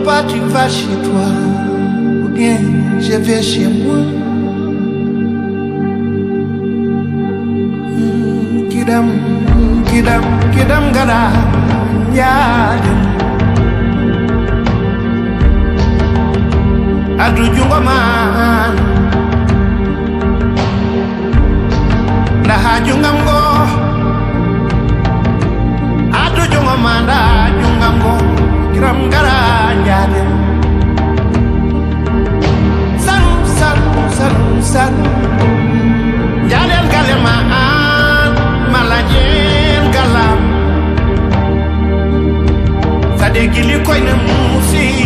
pas tu vas chez toi, ou bien je vais chez moi. Kidam gada yadem adu jungo man da hajungam go adu jungo man da jungam go kidam gada yadem san yadem kalema malajen galam sade gili koy na musi